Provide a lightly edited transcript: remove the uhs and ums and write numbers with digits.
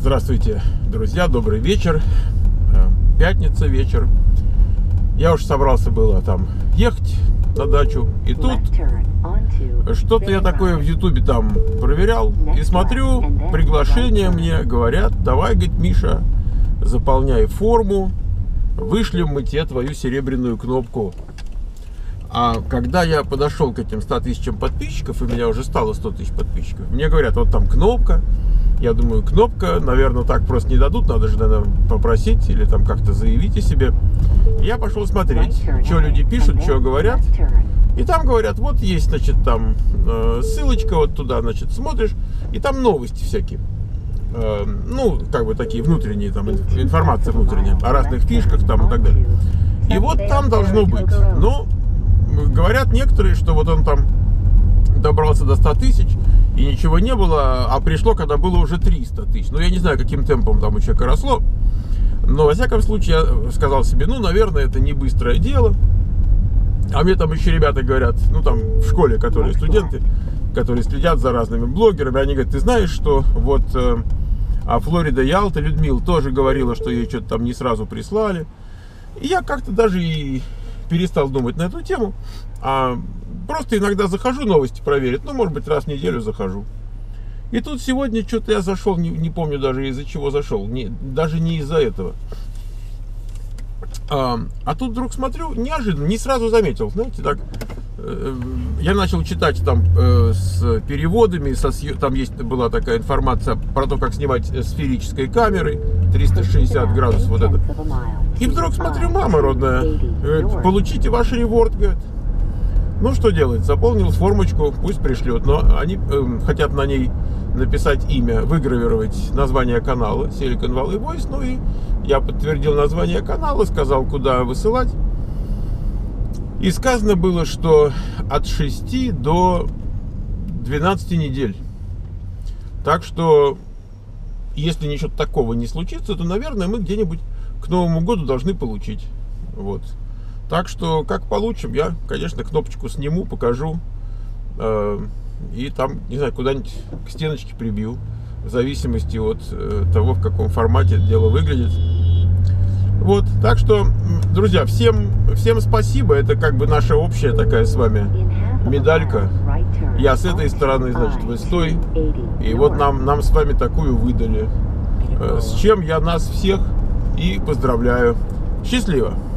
Здравствуйте, друзья, добрый вечер. Пятница вечер. Я уж собрался было там ехать на дачу. И тут что-то я такое в Ютубе там проверял. И смотрю, приглашение мне говорят: давай, говорит, Миша, заполняй форму, вышлем мы тебе твою серебряную кнопку. А когда я подошел к этим 100 тысячам подписчиков, и у меня уже стало 100 тысяч подписчиков, мне говорят: вот там кнопка. Я думаю, кнопка, наверное, так просто не дадут, надо же, наверное, попросить или там как-то заявить о себе. Я пошел смотреть, что люди пишут, что говорят. И там говорят: вот есть, значит, там ссылочка вот туда, значит, смотришь, и там новости всякие. Ну, как бы такие внутренние, там, информация внутренняя о разных фишках там и так далее. И вот там должно быть. Но говорят некоторые, что вот он там добрался до 100 тысяч, и ничего не было, а пришло, когда было уже 300 тысяч. Ну, я не знаю, каким темпом там у человека росло, но, во всяком случае, я сказал себе: ну, наверное, это не быстрое дело. А мне там еще ребята говорят, ну, там, в школе, которые студенты, которые следят за разными блогерами, они говорят: ты знаешь, что вот Флорида Ялта Людмила тоже говорила, что ей что-то там не сразу прислали. И я как-то даже и перестал думать на эту тему, просто иногда захожу новости проверить, ну, может быть, раз в неделю захожу. И тут сегодня что-то я зашел, не помню даже из-за чего зашел, даже не из-за этого. А тут вдруг смотрю, неожиданно, не сразу заметил, знаете, так, я начал читать там с переводами, там была такая информация про то, как снимать сферической камерой, 360 градусов вот это. И вдруг смотрю, мама родная, получите ваш реворд, говорит. Ну, что делать? Заполнил формочку, пусть пришлет. Но они хотят на ней написать имя, выгравировать название канала Silicon Valley Voice. Ну и я подтвердил название канала, сказал, куда высылать. И сказано было, что от 6 до 12 недель. Так что, если ничего такого не случится, то, наверное, мы где-нибудь к Новому году должны получить. Вот. Так что, как получим, я, конечно, кнопочку сниму, покажу. И там, не знаю, куда-нибудь к стеночке прибью. В зависимости от того, в каком формате дело выглядит. Вот, так что, друзья, всем спасибо. Это как бы наша общая такая с вами медалька. Я с этой стороны, значит, вы с той. И вот нам с вами такую выдали. С чем я нас всех и поздравляю. Счастливо!